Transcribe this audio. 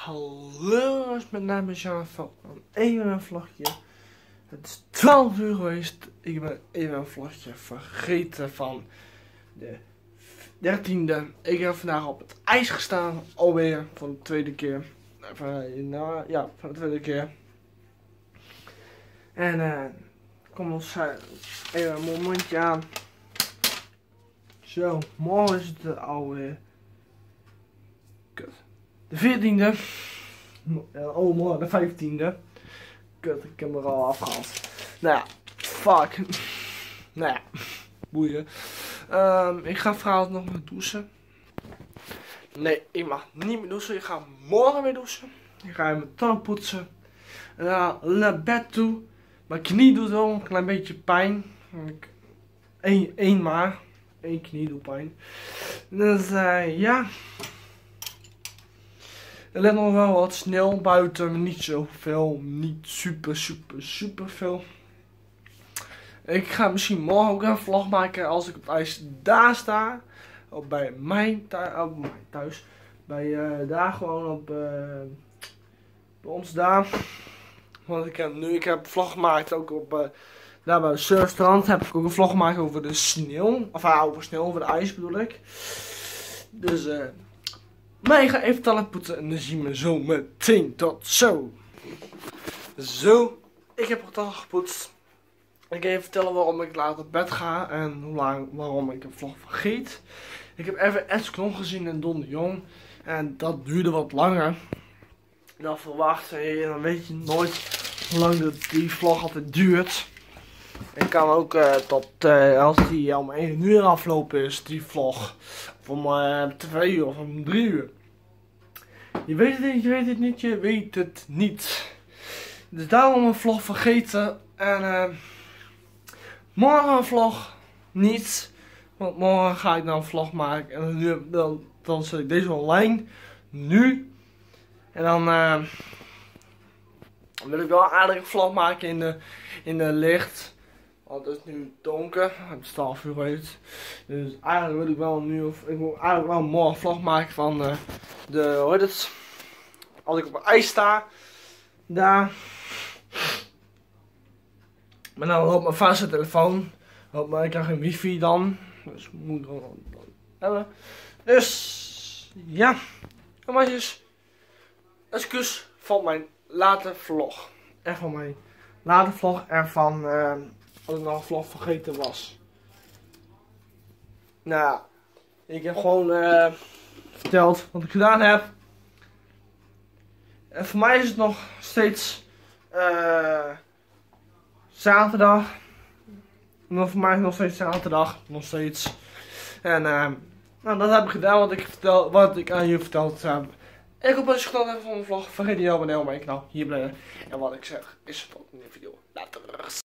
Hallo, met naam is Jan van even een vlogje. Het is 12 uur geweest. Ik ben even een vlogje vergeten van de 13e. Ik heb vandaag op het ijs gestaan, alweer voor de tweede keer. Ja, voor de tweede keer. En kom ons even een momentje aan. Zo, morgen is het alweer. Kut. De 14e. Oh, morgen de 15e. Kut, ik heb er al afgehaald. Nou ja, fuck. Nou ja, boeien. Ik ga vanavond nog maar douchen. Nee, ik mag niet meer douchen. Ik ga morgen weer douchen. Ik ga mijn tanden poetsen. En dan naar bed toe. Mijn knie doet wel een klein beetje pijn. Eén knie doet pijn. Dus ja. Er ligt nog wel wat sneeuw buiten, maar niet zoveel. Niet super veel. Ik ga misschien morgen ook een vlog maken als ik op het ijs daar sta. Of bij mijn thuis. Daar gewoon op bij ons daar. Want ik heb een vlog gemaakt ook op daar bij het surfstrand. Heb ik ook een vlog gemaakt over de sneeuw. Of over sneeuw, over de ijs bedoel ik. Dus maar ik ga even tanden poetsen en dan zien we zo meteen. Tot zo. Zo, ik heb tanden gepoetst. Ik ga even vertellen waarom ik laat op bed ga en waarom ik een vlog vergeet. Ik heb even Ed Klon gezien en Don de Jong. En dat duurde wat langer dan verwacht. En dan weet je nooit hoe lang die vlog altijd duurt. Ik kan ook als die om 1 uur aflopen is, die vlog. Of om 2 uur of om 3 uur. Je weet het niet. Dus daarom een vlog vergeten. En morgen een vlog niet. Want morgen ga ik dan een vlog maken. En dan zet ik deze online. Nu. En dan wil ik wel een aardige vlog maken in de licht. Want het is nu donker. Het is 12 uur uit. Dus eigenlijk wil ik wel morgen een vlog maken van hoe heet het? Als ik op het ijs sta. Daar. Maar dan loopt mijn vaste telefoon. Maar ik krijg geen wifi dan. Dus moet ik dan hebben. Dus ja. Meisjes. Excuus van mijn late vlog. En van mijn late vlog. En van als ik nog een vlog vergeten was. Nou, ik heb gewoon verteld wat ik gedaan heb. En voor mij is het nog steeds zaterdag. Maar voor mij is het nog steeds zaterdag. Nog steeds. En nou, dat heb ik gedaan wat ik aan jullie verteld heb. Ik hoop dat je genoten hebt van mijn vlog. Vergeet niet te abonneren op mijn kanaal. Hier blijven. En wat ik zeg is tot in de video. Later.